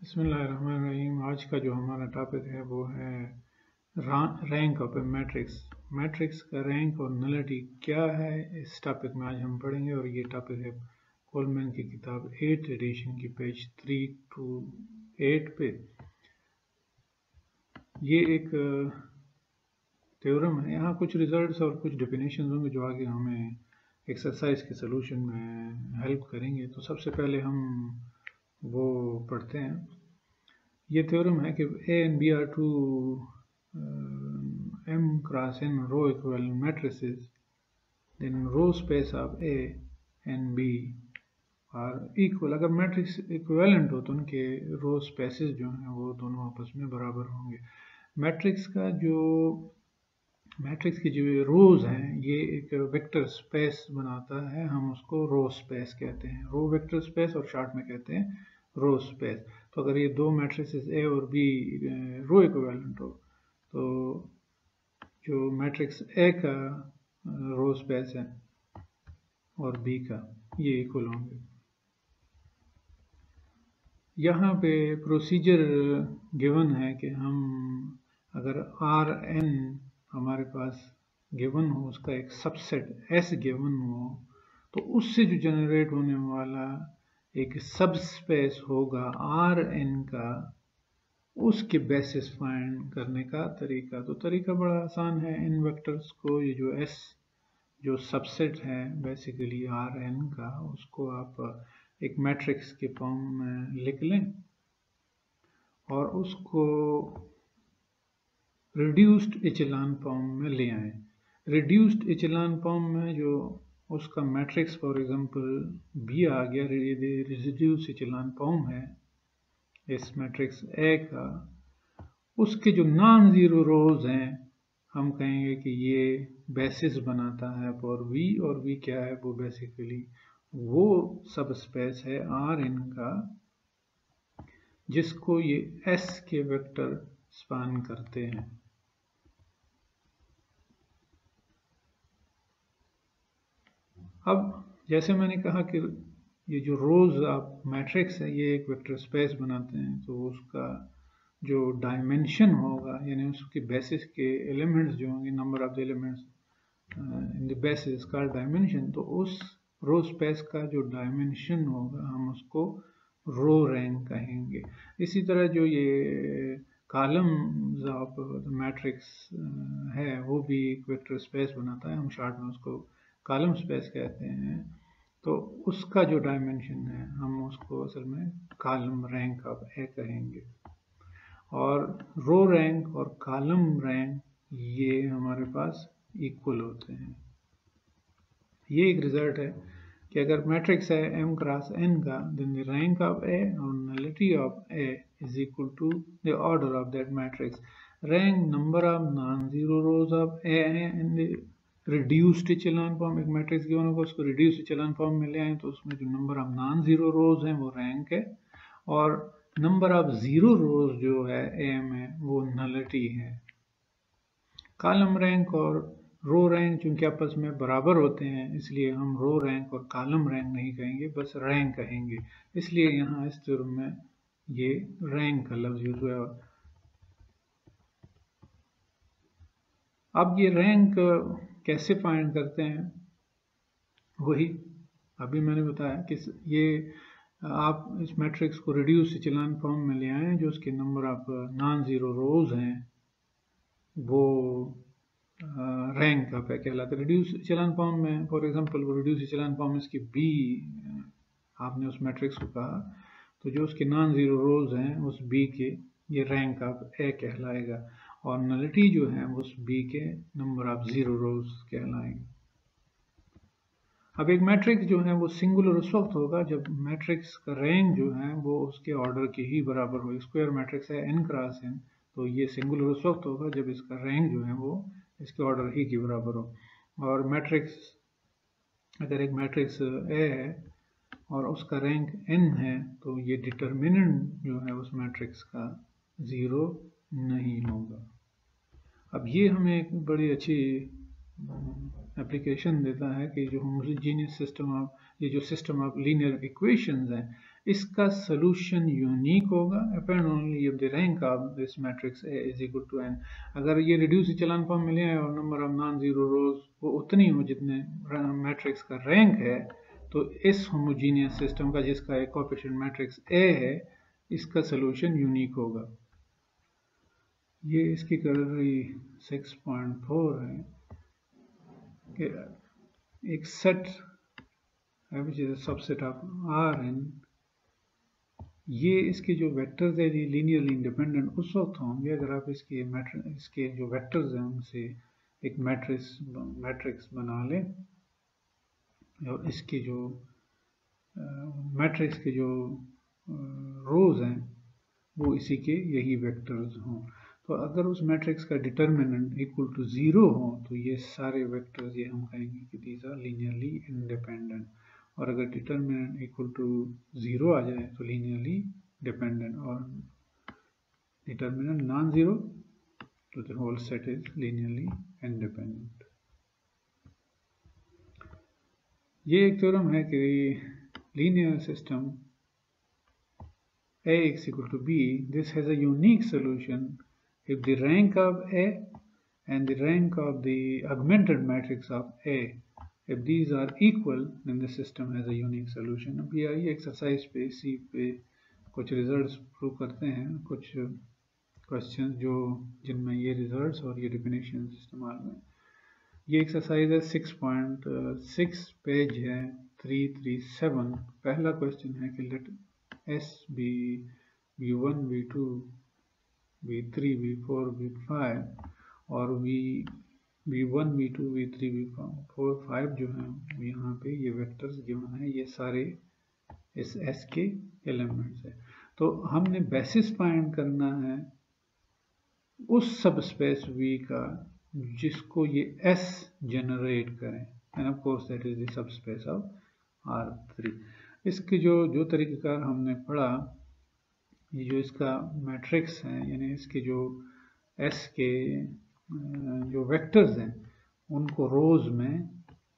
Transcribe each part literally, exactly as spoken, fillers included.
बिस्मिल्लाहिर्रहमानिर्रहीम। आज का जो हमारा टॉपिक है वो है rank of a matrix. Matrix का रैंक और नलिटी क्या है, इस टॉपिक में आज हम पढ़ेंगे। और ये टॉपिक है कोलमैन की किताब एट एडिशन की पेज थ्री टू एट पे। ये एक थ्योरम है। यहाँ कुछ रिजल्ट्स और कुछ डेफिनेशन होंगे जो आगे हमें एक्सरसाइज के सोल्यूशन में हेल्प करेंगे। तो सबसे पहले हम वो पढ़ते हैं। ये थ्योरम है कि A and B are two M cross N row equivalent matrices, then row space of A and B are equal. अगर मैट्रिक्स इक्विवेलेंट हो तो उनके रो स्पेसेस जो हैं वो दोनों आपस में बराबर होंगे। मैट्रिक्स का जो मैट्रिक्स की जो रोज हैं ये एक वेक्टर स्पेस बनाता है, हम उसको रो स्पेस कहते हैं। रो वेक्टर स्पेस और शॉर्ट में कहते हैं रो स्पेस। तो अगर ये दो मैट्रिसेस ए और बी रो इक्विवेलेंट हो तो जो मैट्रिक्स ए का रो स्पेस है और बी का ये इक्वल होंगे। यहाँ पे प्रोसीजर गिवन है कि हम अगर आर एन हमारे पास गिवन हो, उसका एक सबसेट एस गिवन हो, तो उससे जो जनरेट होने वाला एक सब स्पेस होगा आर एन का, उसके बेसिस फाइंड करने का तरीका। तो तरीका बड़ा आसान है। इन वेक्टर्स को, ये जो एस जो सबसेट है बेसिकली आर एन का, उसको आप एक मैट्रिक्स के फॉर्म में लिख लें और उसको रिड्यूस्ड इचेलॉन फॉर्म में ले आए। रिड्यूस्ड इचेलॉन फॉर्म में जो उसका मैट्रिक्स फॉर एग्जांपल बी आ गया, रिड्यूस्ड इचेलॉन फॉर्म है इस मैट्रिक्स ए का, उसके जो नॉन जीरो रोज हैं हम कहेंगे कि ये बेसिस बनाता है फॉर वी। और वी क्या है, वो बेसिकली वो सब स्पेस है आर इन का जिसको ये एस के वेक्टर स्पान करते हैं। अब जैसे मैंने कहा कि ये जो रोज ऑफ मैट्रिक्स है ये एक वेक्टर स्पेस बनाते हैं, तो उसका जो डायमेंशन होगा, यानी उसके बेसिस के एलिमेंट्स जो होंगे, number of the elements in the basis का डायमेंशन, तो उस रो स्पेस का जो डायमेंशन होगा हम उसको रो रैंक कहेंगे। इसी तरह जो ये कॉलम्स ऑफ मैट्रिक्स है वो भी एक वेक्टर स्पेस बनाता है, हम शॉर्ट में उसको कॉलम स्पेस कहते हैं। तो उसका जो डायमेंशन है हम उसको असल में कॉलम रैंक ऑफ ए कहेंगे। और रो रैंक और कॉलम रैंक ये हमारे पास इक्वल होते हैं। ये एक रिजल्ट है कि अगर मैट्रिक्स है m क्रॉस n का, then the rank of a और nullity of a is equal to the order of that matrix. Rank number of non zero rows of a है in the reduced echelon form. एक matrix given होगा, उसको reduced echelon form में ले आए तो उसमें जो number of non zero rows हैं वो रैंक है, और नंबर ऑफ जीरो रोज जो है एम है वो नलिटी है। कॉलम रैंक और रो रैंक चूंकि आपस में बराबर होते हैं, इसलिए हम रो रैंक और कॉलम रैंक नहीं कहेंगे, बस रैंक कहेंगे। इसलिए यहाँ इस थ्योरम में ये रैंक का लफ्ज यूज हुआ। अब ये रैंक कैसे फाइंड करते हैं, वही अभी मैंने बताया कि ये आप इस मैट्रिक्स को रिड्यूस इचेलॉन फॉर्म में ले आए, जो उसके number of non zero rows हैं वो रैंक ऑफ ए कहलाता है। रिड्यूस इचेलॉन फॉर्म में फॉर एग्जांपल वो रिड्यूस इचेलॉन फॉर्म में इसकी बी आपने उस मैट्रिक्स को कहा, तो जो उसके नॉन जीरो रोज हैं उस बी के ये रैंक ऑफ ए कहलाएगा, और नलिटी जो है उस बी के नंबर ऑफ जीरो रोज कहलाएंगे। अब एक मैट्रिक्स जो है वो सिंगुलर उस वक्त होगा जब मैट्रिक्स का रैंक जो है वो उसके ऑर्डर के ही बराबर हो। स्क्वायर मैट्रिक्स है n क्रॉस n, तो ये सिंगुलर उस वक्त होगा जब इसका रैंक जो है वो इसके ऑर्डर ही के बराबर हो। और मैट्रिक्स, अगर एक मैट्रिक्स ए है और उसका रैंक n है, तो ये डिटर्मिनेंट जो है उस मैट्रिक्स का ज़ीरो नहीं होगा। अब ये हमें एक बड़ी अच्छी एप्लीकेशन देता है कि जो होमोजेनियस सिस्टम ऑफ, ये जो सिस्टम ऑफ लीनियर इक्वेशंस हैं, इसका सोल्यूशन यूनिक होगा append only if the rank of this matrix A is equal to N. अगर ये रिड्यूस इचेलॉन फॉर्म मिले हैं और number of non zero rows वो उतनी हो जितने मैट्रिक्स का रैंक है, तो इस होमोजीनियस सिस्टम का जिसका एक कोएफिशिएंट मैट्रिक्स ए है, इसका सोल्यूशन यूनिक होगा। ये इसकी कैलोरी सिक्स पॉइंट फोर है कि एक सेट है which is a subset of R N. ये इसके जो वेक्टर्स है ये लीनियरली इंडिपेंडेंट उस वक्त होंगे अगर आप इसके मैट्रिक्स इसके जो वेक्टर्स हैं उनसे एक मैट्रिक्स मैट्रिक्स बना लें और इसके जो मैट्रिक्स के जो रोज हैं वो इसी के यही वेक्टर्स हों। तो अगर उस मैट्रिक्स का डिटर्मिनेंट इक्वल टू ज़ीरो हो तो ये सारे वेक्टर्स ये हम कहेंगे कि दीज आर लीनियरली इंडिपेंडेंट, और अगर डिटर्मिनेंट इक्वल टू ज़ीरो आ जाए तो लीनियरली डिपेंडेंट, और डिटर्मिनेंट नॉन ज़ीरो तो the whole set is linearly independent. ये एक थ्योरम है कि linear system A is equal to B, this has a unique solution if the rank of A and the rank of the augmented matrix of A, if these are equal, then the system has a unique solution। अब ये आइए exercise पे सी पे कुछ results prove करते हैं, कुछ question जो जिनमें ये रिजल्ट्स और ये डेफिनेशन इस्तेमाल हुए। ये एक्सरसाइज है सिक्स पॉइंट सिक्स, पेज है थ्री थ्री सेवन। पहला क्वेश्चन है कि let S be V one, V two, V three, V four, V five और V V one, V two, V three, V four, five जो हैं यहाँ पे ये वेक्टर्स गिवन है, ये सारे इस S के एलिमेंट्स है। तो हमने बेसिस फाइंड करना है उस सब स्पेस V का जिसको ये S जनरेट करें, and of course that is the subspace of R three. इसके जो जो तरीक़ेकार हमने पढ़ा, ये जो इसका मैट्रिक्स है यानी इसके जो S के जो वेक्टर्स हैं उनको रोज में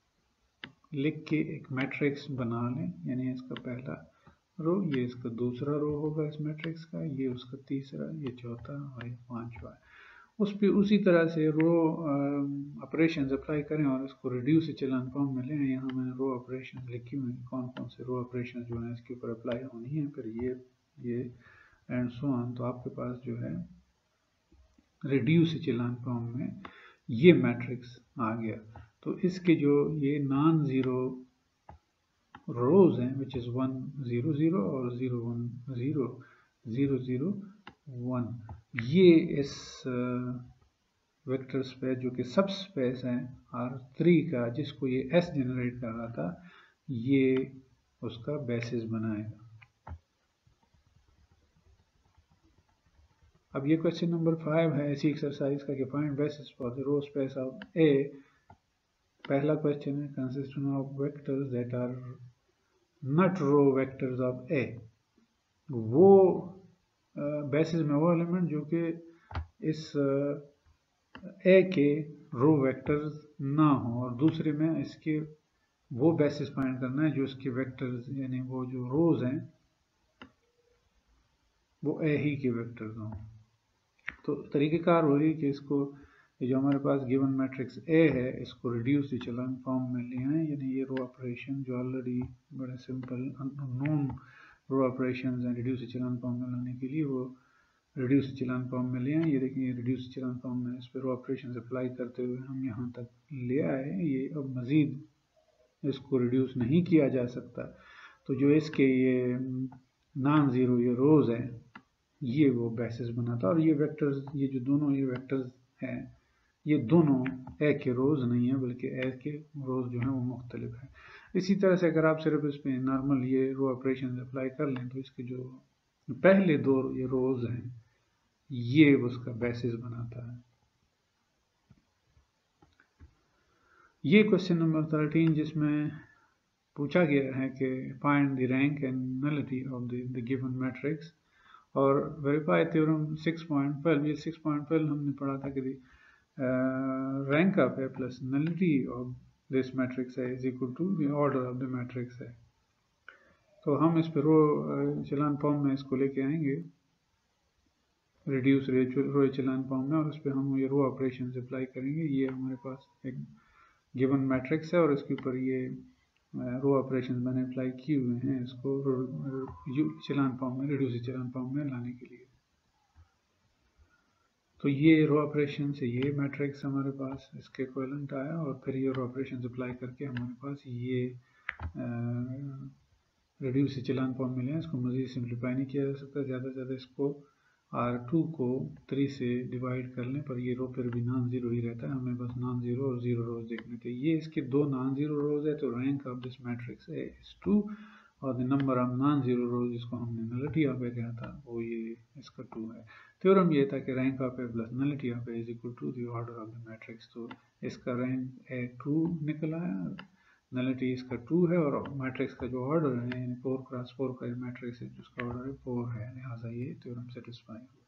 लिख के एक मैट्रिक्स बना लें, यानी इसका पहला रो, ये इसका दूसरा रो होगा इस मैट्रिक्स का, ये उसका तीसरा, ये चौथा और ये पांचवा है। उस पे उसी तरह से रो ऑपरेशंस अप्लाई करें और इसको रिड्यूस इचेलॉन फॉर्म में लें। यहाँ मैंने रो ऑपरेशंस लिखी हुई हैं, कौन कौन से रो ऑपरेशंस जो है इसके ऊपर अप्लाई होनी है, फिर ये ये एंड सो ऑन। तो आपके पास जो है रिड्यूस इचेलॉन फॉर्म में ये मैट्रिक्स आ गया। तो इसके जो ये नॉन ज़ीरो रोज हैं which is one zero zero और zero one zero zero zero one, ये इस वेक्टर स्पेस जो कि सब स्पेस है आर थ्री का जिसको ये S जनरेट कर रहा था, ये उसका बेसिस बनाएगा। अब ये क्वेश्चन नंबर फाइव है इसी एक्सरसाइज का कि find basis for the row space of A। पहला क्वेश्चन है consisting of vectors that are not row vectors of A। वो बेसिस में वो एलिमेंट जो कि इस ए के रो वेक्टर्स ना हो, और दूसरे में इसके वो बेसिस फाइंड करना है जो इसके वेक्टर्स यानी वो जो रोज हैं वो ए ही के वेक्टर्स हों। तो तरीक़ेकार वही कि इसको ये जो हमारे पास गिवन मैट्रिक्स ए है इसको रिड्यूस इचेलॉन फॉर्म में ले आए, यानी ये रो ऑपरेशन जो ऑलरेडी बड़े सिंपल नोन रो ऑपरेशन हैं रिड्यूस इचेलॉन फॉर्म में लाने के लिए वो रिड्यूस इचेलॉन फॉर्म में ले आए। ये देखिए रिड्यूस इचेलॉन फॉर्म में इस पर रो ऑपरेशन अप्लाई करते हुए हम यहाँ तक ले आए। ये अब मज़ीद इसको रिड्यूस नहीं किया जा सकता, तो जो इसके ये नॉन ज़ीरो ये रोज है ये वो बेसिस बनाता, और ये वेक्टर्स ये जो दोनों ये वेक्टर्स हैं ये दोनों ए के रोज नहीं है बल्कि ए के रोज जो है वो मुख्तलिफ है। इसी तरह से अगर आप सिर्फ इस पर नॉर्मल ये रो ऑपरेशन अप्लाई कर लें तो इसके जो पहले दो ये रोज हैं ये उसका बेसिस बनाता है। ये क्वेश्चन नंबर थर्टीन जिसमें पूछा गया है कि find the rank and nullity of the given matrix और verify theorem six point twelve. ये सिक्स पॉइंट ट्वेल्व हमने पढ़ा था कि rank of A plus nullity of this matrix है is equal to the order of the matrix है। तो हम इस पे रो एचेलॉन फॉर्म में इसको लेके आएंगे, रिड्यूस रो एचेलॉन फॉर्म में, और उस पर हम ये रो ऑपरेशन अप्लाई करेंगे। ये हमारे पास एक गिवन मैट्रिक्स है और इसके ऊपर ये रो ऑपरेशन मैंने अप्लाई किए हुए हैं इसको एचेलॉन फॉर्म में, रिड्यूस एचेलॉन फॉर्म में लाने के लिए। तो ये रो ऑपरेशन से ये मैट्रिक्स हमारे पास इसके इक्विवेलेंट आया, और फिर ये रो ऑपरेशन अप्लाई करके हमारे पास ये रिड्यूस एचेलॉन फॉर्म मिले हैं। इसको मज़ीद सिंप्लीफाई नहीं किया जा सकता, ज़्यादा से ज़्यादा इसको आर टू को थ्री से डिवाइड कर लें, पर ये रो फिर भी नॉन ज़ीरो ही रहता है, हमें बस नॉन ज़ीरो और ज़ीरो रोज देखने थे। ये इसके दो नॉन ज़ीरो रोज है, तो रैंक ऑफ दिस मैट्रिक्स है इज टू, और the number of non zero rows जिसको हमने नलिटी ऑफ ए कहा था वो ये इसका टू है। थ्योरम ये था कि rank of A plus nullity of A is equal to the order of the matrix. तो इसका रैंक ए टू निकल आया, नलिटी इसका टू है, और मैट्रिक्स का जो ऑर्डर है यानी फोर क्रॉस फोर का मैट्रिक्स है जिसका ऑर्डर है फोर है, लिहाजा ये थ्योरम सेटिस्फाई हुआ।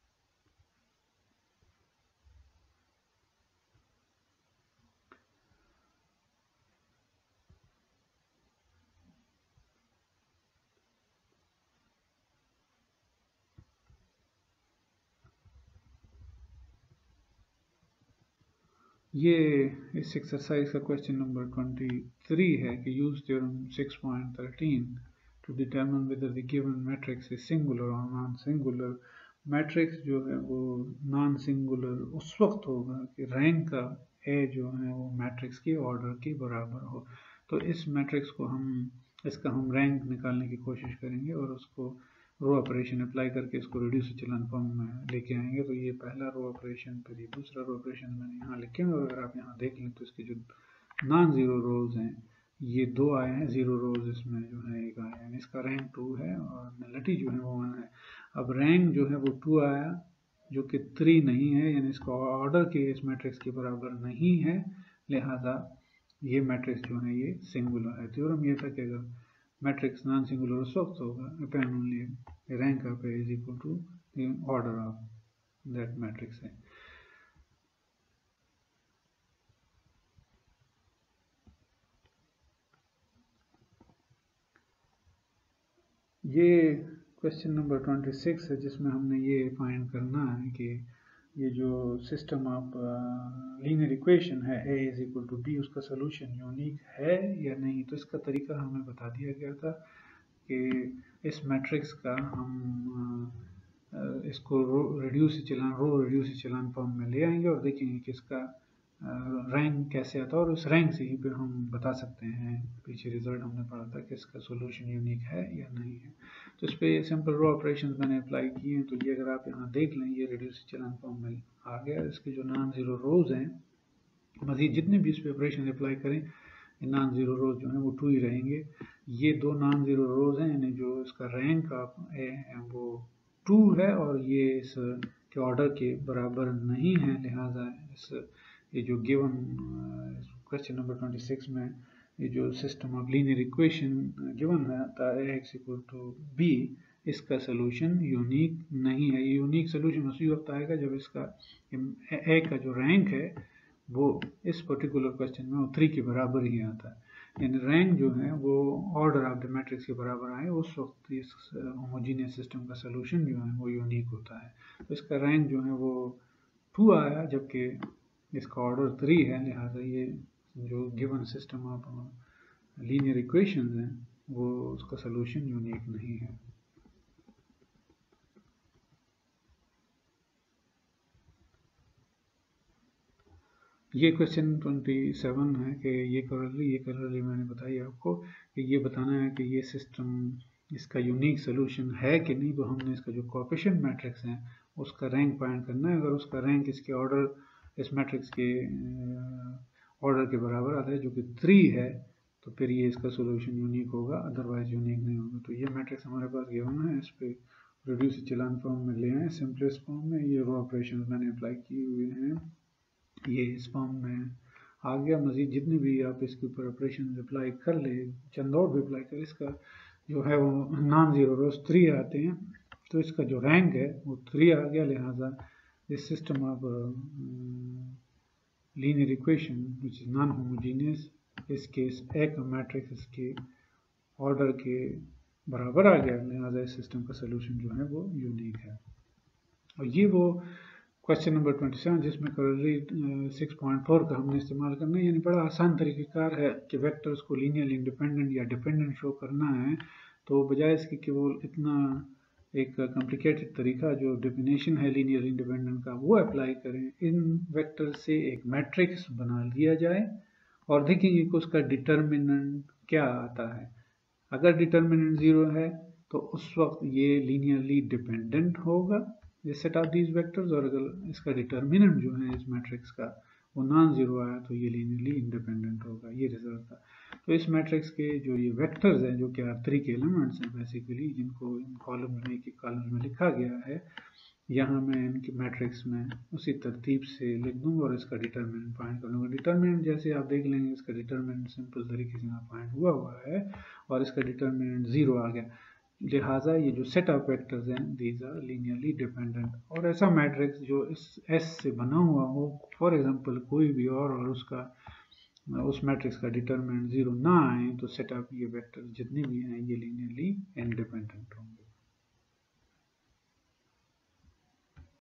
ये इस एक्सरसाइज का क्वेश्चन नंबर ट्वेंटी थ्री है कि use theorem six point thirteen to determine whether the given matrix is singular और नॉन सिंगुलर। मैट्रिक्स जो है वो नॉन सिंगुलर उस वक्त होगा कि रैंक का ए जो है वो मैट्रिक्स के ऑर्डर के बराबर हो। तो इस मैट्रिक्स को हम इसका हम रैंक निकालने की कोशिश करेंगे और उसको रो ऑपरेशन अप्लाई करके इसको रिड्यूस एचेलॉन फॉर्म में लेके आएंगे। तो ये पहला रो ऑपरेशन, फिर ये दूसरा रो ऑपरेशन मैंने यहाँ लिखे हैं, और अगर आप यहाँ देख लें तो इसके जो नॉन ज़ीरो रोज हैं ये दो आए हैं, ज़ीरो रोज इसमें जो है एक आया है, इसका रैंक टू है और नलिटी जो है वो वन है। अब रैंक जो है वो टू आया जो कि थ्री नहीं है, यानी इसका ऑर्डर के इस मैट्रिक्स के बराबर नहीं है, लिहाजा ये मैट्रिक्स जो है ये सिंगुलर है। थ्योरम ये था कि अगर मैट्रिक्स नॉन सिंगुलर उस वक्त होगा if and only rank of A is equal to the order of that matrix है। ये क्वेश्चन नंबर ट्वेंटी सिक्स है जिसमें हमने ये फाइंड करना है कि ये जो सिस्टम ऑफ लीनियर इक्वेशन है A is equal to B, उसका सोल्यूशन यूनिक है या नहीं। तो इसका तरीका हमें बता दिया गया था कि इस मैट्रिक्स का हम इसको row reduce echelon row reduce echelon form में ले आएंगे और देखेंगे कि इसका रैंक कैसे आता है, और उस रैंक से ही फिर हम बता सकते हैं, पीछे रिजल्ट हमने पढ़ा था कि इसका सोल्यूशन यूनिक है या नहीं है। तो इस पर सिंपल रो ऑपरेशन मैंने अप्लाई किए हैं। तो ये अगर आप यहाँ देख लें ये रिड्यूस एचेलॉन फॉर्म में आ गया। इसके जो नॉन ज़ीरो रोज हैं, मजीद जितने भी इस पर ऑपरेशन अप्लाई करें नॉन ज़ीरो रोज जो है वो टू ही रहेंगे। ये दो नॉन ज़ीरो रोज हैं, यानी जो इसका रैंक ऑफ ए है वो टू है और ये इस के ऑर्डर के बराबर नहीं है, लिहाजा इस ये जो given question number twenty six में ये जो system of linear equation given है A X equal to B, इसका सोल्यूशन यूनिक नहीं है। ये यूनिक सोल्यूशन उसी वक्त आएगा जब इसका ए का जो रैंक है वो इस पर्टिकुलर क्वेश्चन में वो थ्री के बराबर ही आता है, यानी रैंक जो है वो ऑर्डर ऑफ द मैट्रिक्स के बराबर आए, उस वक्त इस होमोजीनियस सिस्टम का सोल्यूशन जो है वो यूनिक होता है। तो इसका रैंक जो है वो टू आया जबकि इसका ऑर्डर थ्री है, लिहाजा ये जो given system of linear equations हैं वो उसका सोल्यूशन यूनिक नहीं है। ये क्वेश्चन ट्वेंटी सेवन है कि ये करली ये करली मैंने बताई आपको कि ये बताना है कि ये सिस्टम इसका यूनिक सोल्यूशन है कि नहीं। तो हमने इसका जो कोएफिशिएंट मैट्रिक्स है उसका रैंक फाइंड करना है। अगर उसका रैंक इसके ऑर्डर इस मैट्रिक्स के ऑर्डर के बराबर आता है जो कि थ्री है, तो फिर ये इसका सोल्यूशन यूनिक होगा, अदरवाइज यूनिक नहीं होगा। तो ये मैट्रिक्स हमारे पास गिवन है, इस पर रिड्यूस एचेलॉन फॉर्म में ले आए सिंपलेस्ट फॉर्म में। ये रो ऑपरेशन मैंने अप्लाई किए हुए हैं, ये इस फॉर्म में आ गया। मजीद जितने भी आप इसके ऊपर ऑपरेशन अप्लाई कर ले, चंद और भी अप्लाई कर, इसका जो है वो नॉन ज़ीरो रोज थ्री आते हैं, तो इसका जो रैंक है वो थ्री आ गया, लिहाजा इस system of linear equation which is non homogeneous, इस केस ए का मैट्रिक्स इसके ऑर्डर के बराबर आ गया, लिहाजा इस सिस्टम का सोल्यूशन जो है वो यूनिक है। और ये वो क्वेश्चन नंबर सत्ताईस जिसमें करोलरी सिक्स पॉइंट फोर का हमने इस्तेमाल करना है, यानी बड़ा आसान तरीक़ेकार है कि वेक्टर्स को लीनियरली इंडिपेंडेंट या डिपेंडेंट शो करना है, तो बजाय इसके केवल इतना एक कॉम्प्लिकेटेड तरीका जो डिफिनेशन है लीनियर इंडिपेंडेंट का वो अप्लाई करें, इन वेक्टर से एक मैट्रिक्स बना लिया जाए और देखेंगे कि उसका डिटर्मिनेंट क्या आता है। अगर डिटर्मिनेंट ज़ीरो है तो उस वक्त ये लीनियरली डिपेंडेंट होगा, ये सेट ऑफ दीज वेक्टर्स, और अगर इसका डिटर्मिनेंट जो है इस मैट्रिक्स का वो नॉन ज़ीरो आया तो ये लीनियरली इंडिपेंडेंट होगा। ये रिजल्ट था। तो इस मैट्रिक्स के जो ये वेक्टर्स हैं, जो कि आर थ्री के एलिमेंट्स हैं बेसिकली, जिनको इन कॉलम में एक कॉलम में लिखा गया है, यहाँ मैं इनकी मैट्रिक्स में उसी तरतीब से लिख दूंगा और इसका डिटर्मिनेंट फाइंड कर लूँगा। डिटर्मिनेंट जैसे आप देख लेंगे, इसका डिटर्मिनेंट सिंपल तरीके से यहाँ फाइंड हुआ हुआ है और इसका डिटर्मिनेंट ज़ीरो आ गया, लिहाजा ये जो सेट ऑफ वेक्टर्स हैं दीज आर लीनियरली डिपेंडेंट। और ऐसा मैट्रिक्स जो इस एस से बना हुआ हो, फॉर एग्जांपल कोई भी और और उसका उस मैट्रिक्स का डिटर्मिनेंट ज़ीरो ना आए, तो सेट ऑफ ये वेक्टर जितने भी हैं ये लीनियरली इंडिपेंडेंट होंगे।